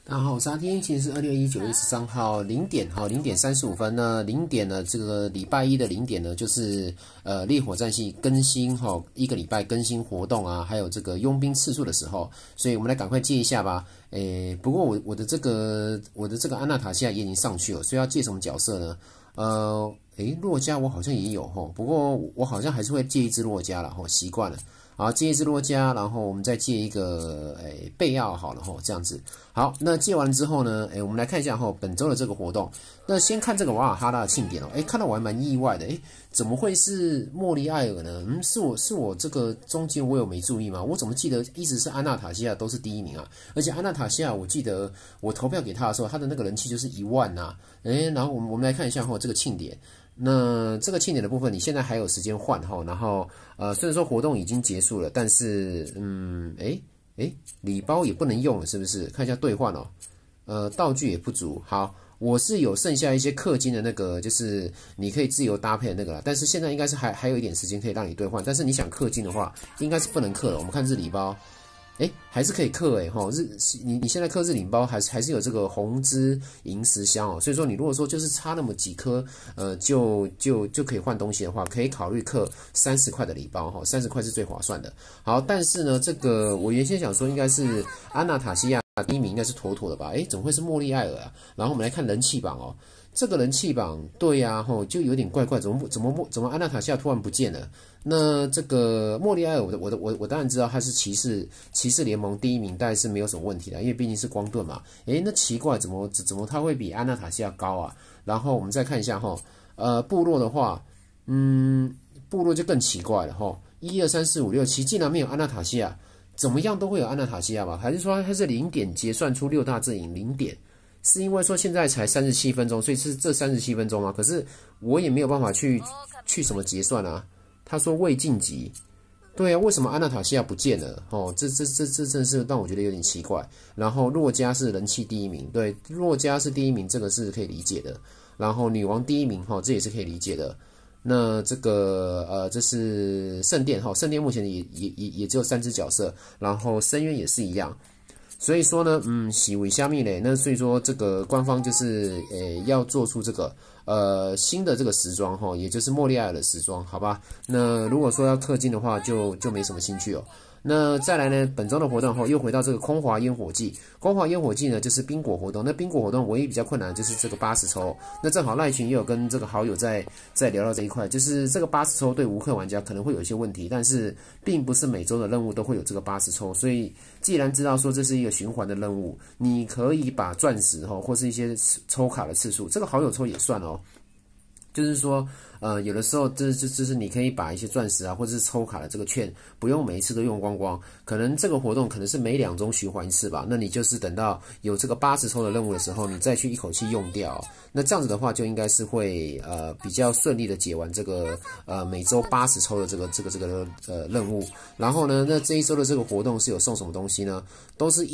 大家好，我是阿天，今天是2021 9月13号0点0点35分呢0点呢这个礼拜一的0点呢就是烈火战系更新一个礼拜更新活动啊，还有这个佣兵次数的时候，所以我们来赶快借一下吧。不过我的这个安娜塔西亚也已经上去了，所以要借什么角色呢？洛加我好像也有不过我好像还是会借一只洛加啦习惯了。好，借一只洛加，然后我们再借一个贝奥好了这样子。好，那借完之后呢，我们来看一下本周的这个活动。那先看这个瓦尔哈拉的庆典看到我还蛮意外的，怎么会是莫利埃尔呢？是我这个中间我有没注意吗？我怎么记得一直是安娜塔西亚都是第一名啊？而且安娜塔西亚我记得我投票给他的时候，他的那个人气就是10000啊。然后我们来看一下这个庆典。那这个庆典的部分，你现在还有时间换然后虽然说活动已经结束了，但是礼包也不能用了，是不是？看一下兑换道具也不足。好，我是有剩下一些氪金的那个，就是你可以自由搭配的那个啦，但是现在应该是还有一点时间可以让你兑换，但是你想氪金的话，应该是不能氪了。我们看日礼包。还是可以氪你现在氪日领包还是有这个红之萤石香所以说你如果说就是差那么几颗就可以换东西的话，可以考虑氪30块的礼包30块是最划算的。好，但是呢这个我原先想说应该是安娜塔西亚第一名应该是妥妥的吧，怎么会是莫利埃尔啊？然后我们来看人气榜这个人气榜对啊就有点怪怪，怎么安娜塔西亚突然不见了？那这个莫利埃尔我当然知道他是骑士联盟第一名，大概是没有什么问题的，因为毕竟是光盾嘛。那奇怪，怎么他会比安娜塔西亚高啊？然后我们再看一下部落的话，部落就更奇怪了1、2、3、4、5、6、7竟然没有安娜塔西亚，怎么样都会有安娜塔西亚吧？还是说它是0点结算出6大阵营0点？是因为说现在才37分钟，所以是这37分钟吗？可是我也没有办法去什么结算啊。他说未晋级，对啊，为什么安娜塔西亚不见了？这真是让我觉得有点奇怪。然后洛加是人气第一名，对，洛加是第一名，这个是可以理解的。然后女王第一名这也是可以理解的。那这个这是圣殿圣殿目前也只有3只角色，然后深渊也是一样。所以说呢，喜为虾米嘞？那所以说这个官方就是要做出这个新的这个时装也就是莫利埃尔的时装，好吧？那如果说要氪金的话就没什么兴趣那再来呢，本周的活动又回到这个空华烟火季。空华烟火季呢就是冰果活动。那冰果活动唯一比较困难的就是这个80抽。那正好赖群也有跟这个好友在聊到这一块，就是这个80抽对无氪玩家可能会有一些问题，但是并不是每周的任务都会有这个80抽。所以既然知道说这是一个循环的任务，你可以把钻石或是一些抽卡的次数，这个好友抽也算就是说，有的时候就是你可以把一些钻石啊，或者是抽卡的这个券，不用每一次都用光光，可能这个活动可能是每2周循环一次吧。那你就是等到有这个80抽的任务的时候，你再去一口气用掉。那这样子的话，就应该是会比较顺利的解完这个每周80抽的这个任务。然后呢，那这一周的这个活动是有送什么东西呢？都是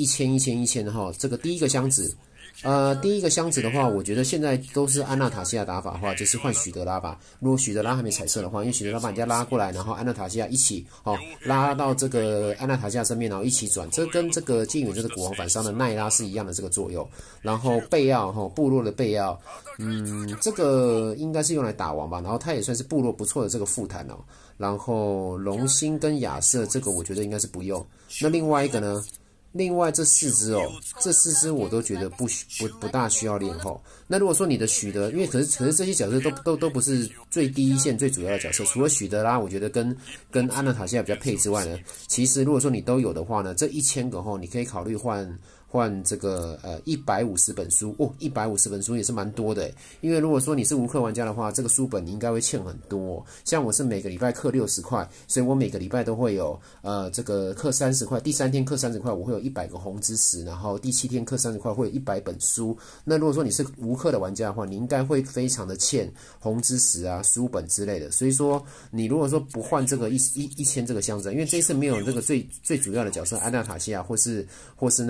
1000这个第一个箱子。第一个箱子的话，我觉得现在都是安娜塔西亚打法的话，就是换许德拉吧。如果许德拉还没彩色的话，因为许德拉把人家拉过来，然后安娜塔西亚一起拉到这个安娜塔西亚身边，然后一起转，这跟这个剑远这个国王反伤的奈拉是一样的这个作用。然后贝奥部落的贝奥，这个应该是用来打王吧，然后它也算是部落不错的这个副坛然后龙星跟亚瑟这个我觉得应该是不用。那另外一个呢？另外这4只这4只我都觉得不大需要练那如果说你的许德，因为可是这些角色都不是最第一线最主要的角色，除了许德拉，我觉得跟安娜塔西亚比较配之外呢，其实如果说你都有的话呢，这1000个你可以考虑换这个150本书150本书也是蛮多的因为如果说你是无氪玩家的话，这个书本你应该会欠很多像我是每个礼拜氪60块，所以我每个礼拜都会有这个氪30块，第3天氪30块，我会有100个红之石，然后第7天氪30块会有100本书。那如果说你是无氪的玩家的话，你应该会非常的欠红之石啊、书本之类的。所以说你如果说不换这个1000这个箱子，因为这一次没有这个最主要的角色安娜塔西亚或是那个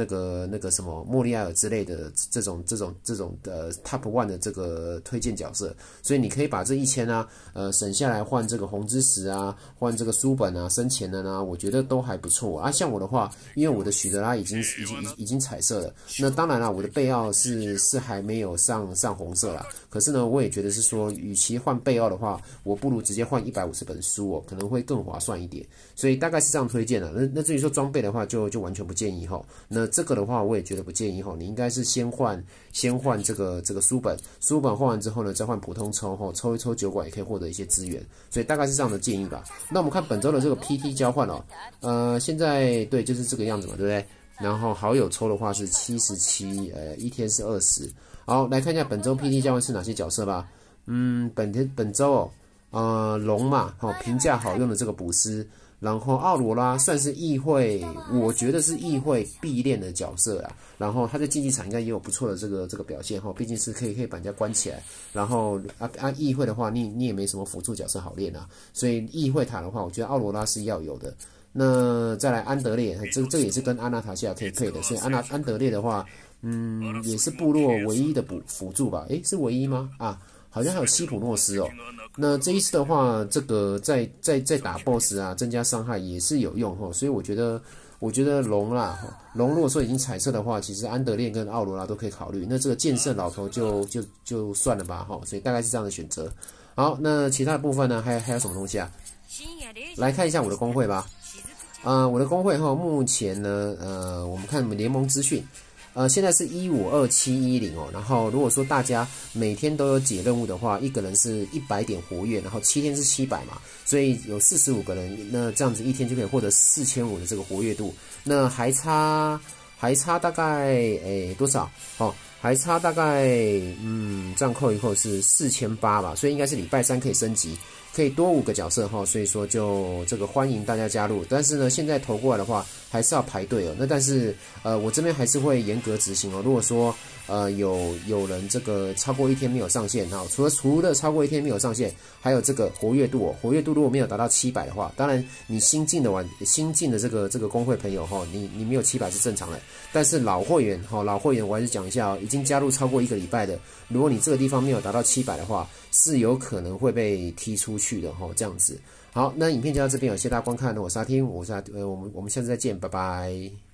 那个什么莫利埃尔之类的这种的 Top One 的这个推荐角色，所以你可以把这1000啊，省下来换这个红之石啊，换这个书本啊，生前的呢，我觉得都还不错啊。像我的话，因为我的许德拉已经彩色了，那当然啦，我的备奥是还没有上红色啦。可是呢，我也觉得是说，与其换备奥的话，我不如直接换150本书哦，可能会更划算一点。所以大概是这样推荐的。那至于说装备的话，就完全不建议哈。那这个的话，我也觉得不建议哈。你应该是先换这个书本换完之后呢，再换普通抽哈，抽一抽酒馆也可以获得一些资源。所以大概是这样的建议吧。那我们看本周的这个 PT 交换哦，现在对就是这个样子嘛，对不对？然后好友抽的话是77，一天是20。好，来看一下本周 PT 交换是哪些角色吧。本周龙嘛，评价好用的这个补师，然后奥罗拉算是议会，我觉得是议会必练的角色啦。然后他在竞技场应该也有不错的这个表现哈，毕竟是可以把人家关起来。然后议会的话，你也没什么辅助角色好练啊，所以议会塔的话，我觉得奥罗拉是要有的。那再来安德烈，这个也是跟安娜塔西亚可以配的，所以安德烈的话，也是部落唯一的辅助吧？是唯一吗？好像还有西普诺斯哦。那这一次的话，这个在打 BOSS 啊，增加伤害也是有用哈。所以我觉得龙如果说已经彩色的话，其实安德烈跟奥罗拉都可以考虑。那这个剑圣老头就算了吧哈。所以大概是这样的选择。好，那其他的部分呢，还有什么东西啊？来看一下我的工会吧。我的工会目前呢，我们看联盟资讯。现在是152,710哦，然后如果说大家每天都有解任务的话，一个人是100点活跃，然后7天是700嘛，所以有45个人，那这样子一天就可以获得4500的这个活跃度，那还差大概多少？还差大概这样扣一扣是4800吧，所以应该是礼拜3可以升级。可以多5个角色哈，所以说就这个欢迎大家加入。但是呢，现在投过来的话还是要排队哦。那但是我这边还是会严格执行哦。如果说有人这个超过1天没有上线哈，除了超过1天没有上线，还有这个活跃度哦，活跃度如果没有达到700的话，当然你新进的这个工会朋友哈，你没有700是正常的。但是老会员我还是讲一下哦，已经加入超过1个礼拜的，如果你这个地方没有达到700的话，是有可能会被踢出去的哈，这样子。好，那影片就到这边，谢谢大家观看，我是阿听，我们下次再见，拜拜。